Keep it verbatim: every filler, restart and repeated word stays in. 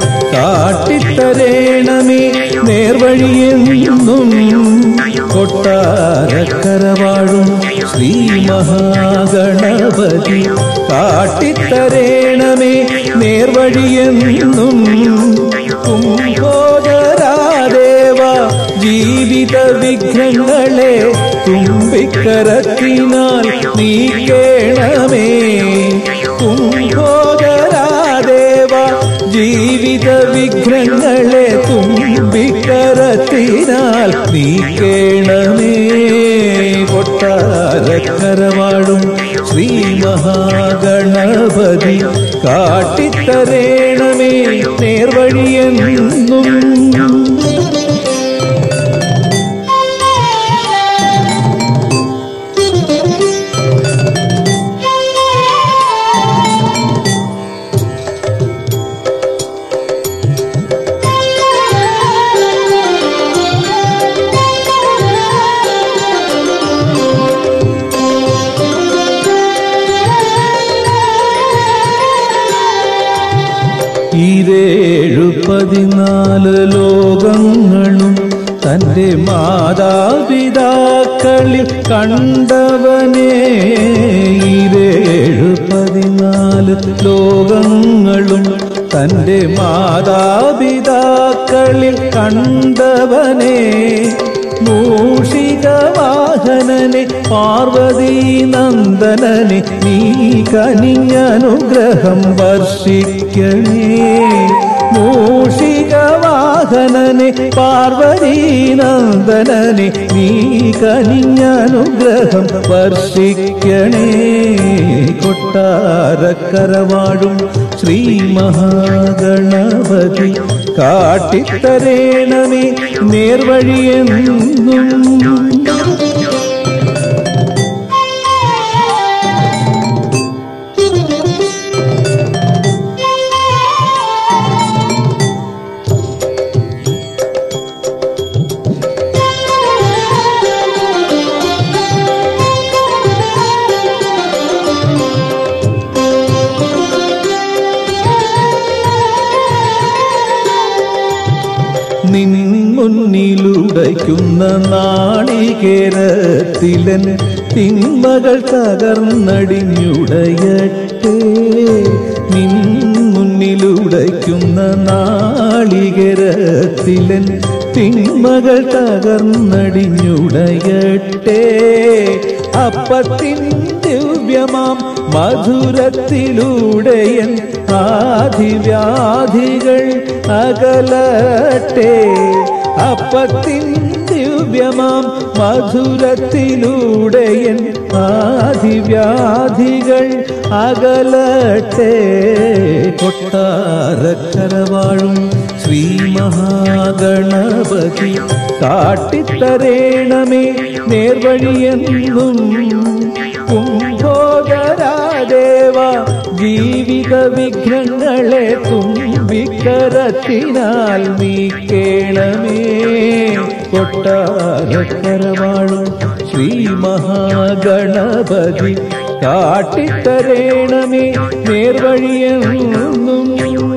കാട്ടിത്തരേണമേ നേർവഴിയെന്നും കൊട്ടാരക്കര വാഴും ശ്രീ മഹാഗണപതി കാട്ടിത്തരേണമേ നേർവഴിയെന്നും കുംഭോദരാദേവ ജീവിത വിഘ്നങ്ങളെ തുമ്പിക്കരത്തിനാൽ നീക്കേണമേ കുംഭോദരാദേവ ജീവിത വിഘ്നങ്ങളെ തുമ്പിക്കരത്തിനാൽ നീക്കേണമേ കൊട്ടാരക്കര വാഴും ശ്രീ മഹാഗണപതി കാട്ടിത്തരേണമേ നേർവഴിയെന്നും ഈരേഴു പതിനാല് ലോകങ്ങളും തന്റെ മാതാപിതാക്കളിൽ കണ്ടവനേ ഈരേഴു പതിനാല് ലോകങ്ങളും തന്റെ മാതാപിതാക്കളിൽ കണ്ടവനേ മൂഷികവാഹനനെ പാർവതീ നന്ദനനെ നീ കനിഞ്ഞനുഗ്രഹം വർഷിക്കണേ മൂഷികവാഹനനെ പാർവതീ നന്ദനനെ നീ കനിഞ്ഞനുഗ്രഹം വർഷിക്കണേ കൊട്ടാരക്കര വാഴും ശ്രീ മഹാഗണപതി കാട്ടിത്തരേണമേ നേർവഴിയെന്നും നിൻ മുന്നിലുടയ്ക്കുന്ന നാളികേരത്തിലൻ തിന്മകൾ തകർന്നടിഞ്ഞുടയട്ടെ നിൻ മുന്നിലുടയ്ക്കുന്ന നാളികേരത്തിലൻ തിന്മകൾ തകർന്നടിഞ്ഞുടയട്ടെ അപ്പത്തിൻ ദിവ്യമാം മധുരത്തിലൂടെയൻ ആദിവ്യാധികൾ അകലട്ടെ അപ്പത്തിൻ ദിവ്യമാം മധുരത്തിലൂടെയൻ ആദിവ്യാധികൾ അകലട്ടെ കൊട്ടാരക്കര വാഴും ശ്രീ മഹാഗണപതി കാട്ടിത്തരേണമേ നേർവഴിയെന്നും കുംഭോദരാദേവ ജീവിത വിഘ്നങ്ങളെ തുമ്പിക്കരത്തിനാൽ നീക്കേണമേ കൊട്ടാരക്കര വാഴും ശ്രീ മഹാഗണപതി കാട്ടിത്തരേണമേ നേർവഴിയെന്നും